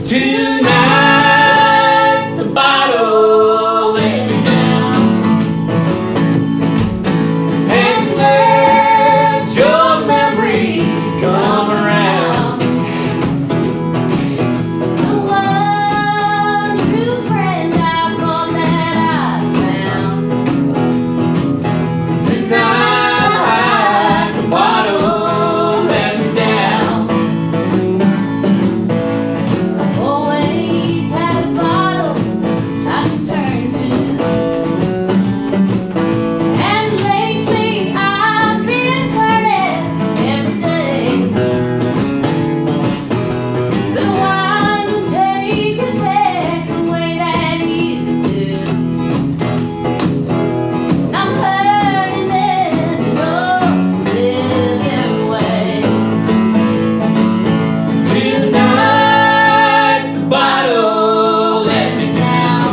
Tonight the bottle let me down, and let your memory come around. The one true friend I thought that I found. Tonight the bottle let me down. Always had a bottle I can turn to, and lately I've been turning every day. The wine will take effect the way that it used to, and I'm hurting in no familiar way. Tonight the bottle let me down,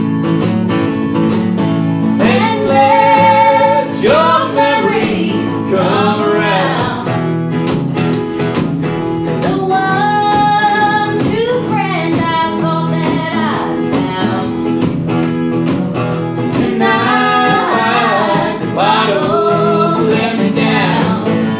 and let your memory come around. The one true friend I thought that I found. Tonight the bottle let me down.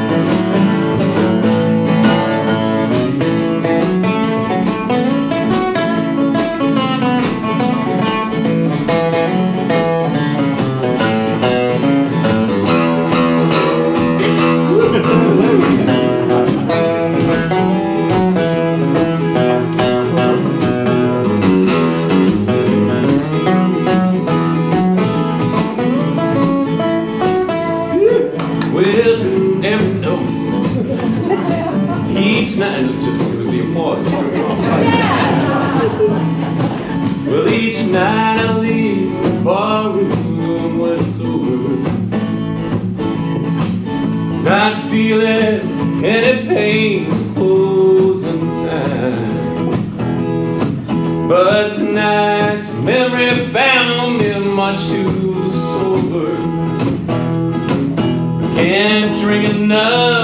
Well, to every note, each night, just it was the applause. Well, each night I leave the bar room when it's over, not feeling any pain closing time. But tonight, your memory found me much too sober. Can't drink enough